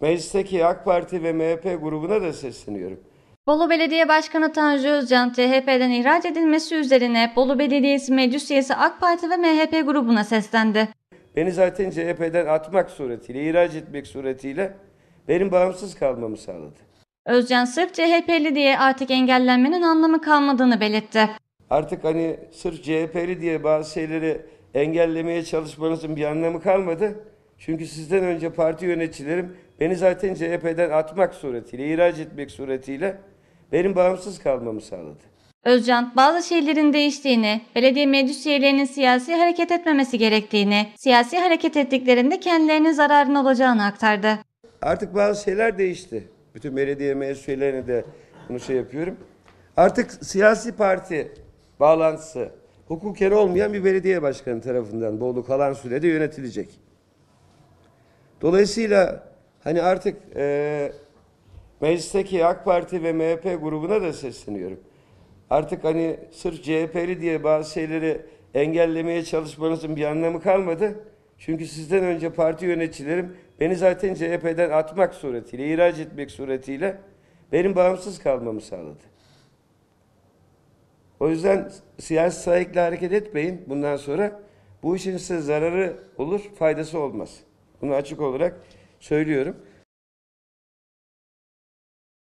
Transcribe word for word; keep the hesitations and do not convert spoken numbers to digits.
Meclisteki AK Parti ve M H P grubuna da sesleniyorum. Bolu Belediye Başkanı Tanju Özcan, C H P'den ihraç edilmesi üzerine Bolu Belediyesi Meclis Üyesi AK Parti ve M H P grubuna seslendi. Beni zaten C H P'den atmak suretiyle, ihraç etmek suretiyle benim bağımsız kalmamı sağladı. Özcan, sırf C H P'li diye artık engellenmenin anlamı kalmadığını belirtti. Artık hani sırf C H P'li diye bazı şeyleri engellemeye çalışmanızın bir anlamı kalmadı. Çünkü sizden önce parti yöneticilerim beni zaten C H P'den atmak suretiyle, ihraç etmek suretiyle benim bağımsız kalmamı sağladı. Özcan, bazı şeylerin değiştiğini, belediye meclis üyelerinin siyasi hareket etmemesi gerektiğini, siyasi hareket ettiklerinde kendilerinin zararına olacağını aktardı. Artık bazı şeyler değişti. Bütün belediye meclis üyelerine de bunu şey yapıyorum. Artık siyasi parti bağlantısı hukuken olmayan bir belediye başkanı tarafından Bolu kalan sürede yönetilecek. Dolayısıyla hani artık e, meclisteki AK Parti ve M H P grubuna da sesleniyorum. Artık hani sırf C H P'li diye bazı şeyleri engellemeye çalışmanızın bir anlamı kalmadı. Çünkü sizden önce parti yöneticilerim beni zaten C H P'den atmak suretiyle, ihraç etmek suretiyle benim bağımsız kalmamı sağladı. O yüzden siyasi sahikle hareket etmeyin bundan sonra. Bu işin size zararı olur, faydası olmaz. Bunu açık olarak söylüyorum.